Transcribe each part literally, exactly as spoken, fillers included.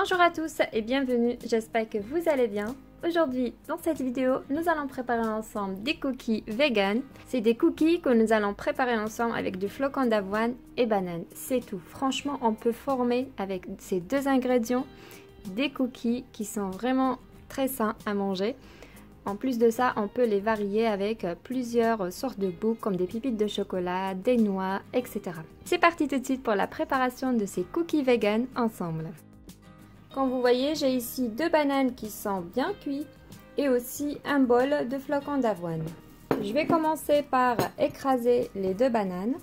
Bonjour à tous et bienvenue, j'espère que vous allez bien. Aujourd'hui, dans cette vidéo, nous allons préparer ensemble des cookies vegan. C'est des cookies que nous allons préparer ensemble avec du flocon d'avoine et banane. C'est tout. Franchement, on peut former avec ces deux ingrédients des cookies qui sont vraiment très sains à manger. En plus de ça, on peut les varier avec plusieurs sortes de goûts comme des pépites de chocolat, des noix, et cetera. C'est parti tout de suite pour la préparation de ces cookies vegan ensemble. Comme vous voyez, j'ai ici deux bananes qui sont bien cuites et aussi un bol de flocons d'avoine. Je vais commencer par écraser les deux bananes.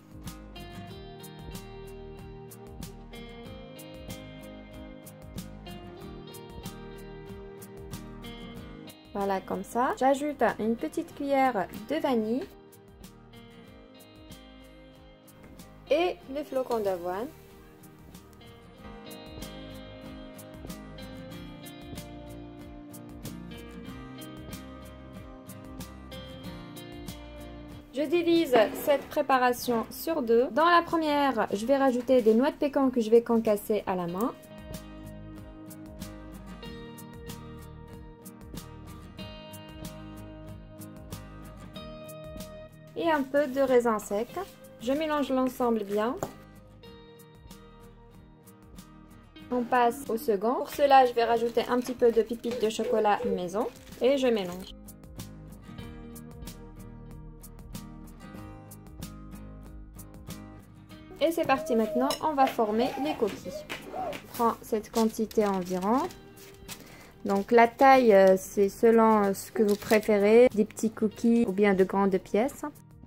Voilà, comme ça. J'ajoute une petite cuillère de vanille et les flocons d'avoine. Je divise cette préparation sur deux. Dans la première, je vais rajouter des noix de pécan que je vais concasser à la main. Et un peu de raisin sec. Je mélange l'ensemble bien. On passe au second. Pour cela, je vais rajouter un petit peu de pépites de chocolat maison et je mélange. Et c'est parti, maintenant on va former les coquilles. Je prends cette quantité environ. Donc la taille c'est selon ce que vous préférez, des petits cookies ou bien de grandes pièces.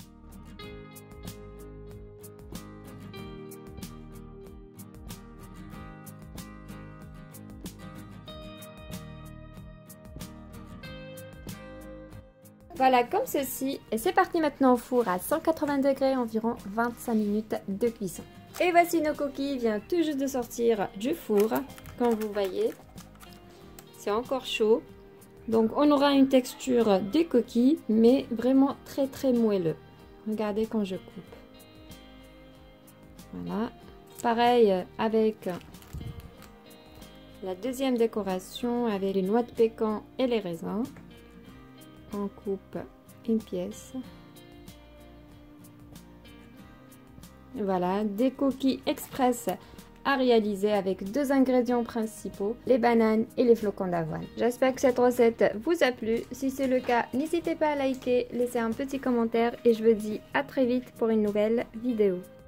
Voilà, comme ceci. Et c'est parti maintenant au four à cent quatre-vingts degrés, environ vingt-cinq minutes de cuisson. Et voici nos coquilles, vient tout juste de sortir du four. Comme vous voyez, c'est encore chaud. Donc on aura une texture des coquilles, mais vraiment très très moelleux. Regardez quand je coupe. Voilà. Pareil avec la deuxième décoration, avec les noix de pécan et les raisins. On coupe une pièce. Voilà, des cookies express à réaliser avec deux ingrédients principaux, les bananes et les flocons d'avoine. J'espère que cette recette vous a plu. Si c'est le cas, n'hésitez pas à liker, laisser un petit commentaire et je vous dis à très vite pour une nouvelle vidéo.